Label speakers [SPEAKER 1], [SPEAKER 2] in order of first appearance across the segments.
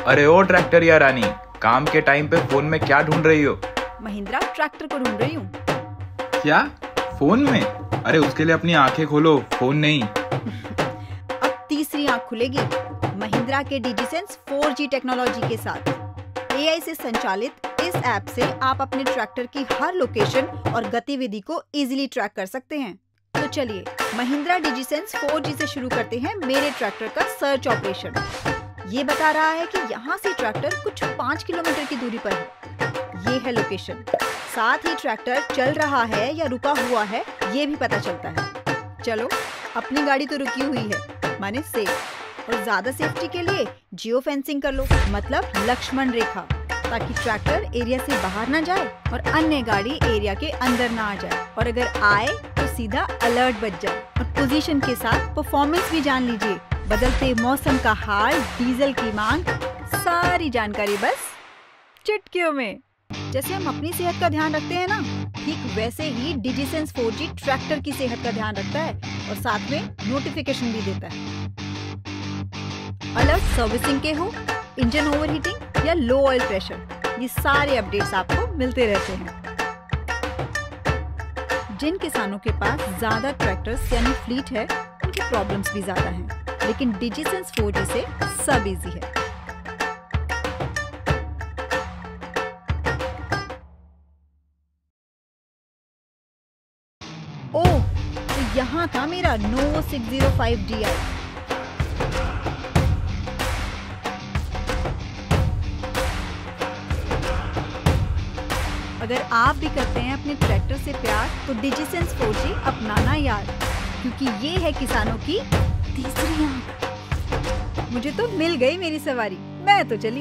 [SPEAKER 1] अरे ओ ट्रैक्टर या रानी, काम के टाइम पे फोन में क्या ढूंढ रही हो?
[SPEAKER 2] महिंद्रा ट्रैक्टर को ढूंढ रही हूँ।
[SPEAKER 1] क्या फोन में? अरे उसके लिए अपनी आंखें खोलो, फोन नहीं।
[SPEAKER 2] अब तीसरी आंख खुलेगी महिंद्रा के डिजिसेंस 4G टेक्नोलॉजी के साथ। AI से संचालित इस ऐप से आप अपने ट्रैक्टर की हर लोकेशन और गतिविधि को इजीली ट्रैक कर सकते हैं। तो चलिए महिंद्रा डिजिसेंस 4G से शुरू करते हैं मेरे ट्रैक्टर का सर्च ऑपरेशन। ये बता रहा है कि यहाँ से ट्रैक्टर कुछ 5 किलोमीटर की दूरी पर है। ये है लोकेशन। साथ ही ट्रैक्टर चल रहा है या रुका हुआ है ये भी पता चलता है। चलो अपनी गाड़ी तो रुकी हुई है, माने सेफ। और ज्यादा सेफ्टी के लिए जियो फेंसिंग कर लो, मतलब लक्ष्मण रेखा, ताकि ट्रैक्टर एरिया से बाहर ना जाए और अन्य गाड़ी एरिया के अंदर ना आ जाए। और अगर आए तो सीधा अलर्ट बज जाए। और पोजीशन के साथ परफॉर्मेंस भी जान लीजिए, बदलते मौसम का हाल, डीजल की मांग, सारी जानकारी बस चुटकियों में। जैसे हम अपनी सेहत का ध्यान रखते हैं ना, ठीक वैसे ही डिजिसेंस 4G ट्रैक्टर की सेहत का ध्यान रखता है और साथ में नोटिफिकेशन भी देता है। अलर्ट सर्विसिंग के हो, इंजन ओवरहीटिंग या लो ऑयल प्रेशर, ये सारे अपडेट्स आपको मिलते रहते हैं। जिन किसानों के पास ज्यादा ट्रैक्टर्स यानी फ्लीट है, उनकी प्रॉब्लम्स भी ज्यादा हैं, लेकिन डिजिसेंस 4G से सब इजी है। ओह, तो यहाँ था मेरा Novo 605Di। अगर आप भी करते हैं अपने ट्रैक्टर से प्यार, तो डिजिसेंस 4G अपनाना यार, क्योंकि ये है किसानों की तीसरी आंख। मुझे तो मिल गई मेरी सवारी, मैं तो चली।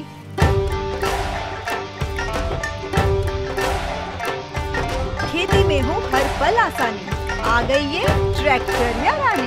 [SPEAKER 2] खेती में हो हर पल आसानी, आ गई ये ट्रैक्टर या रानी।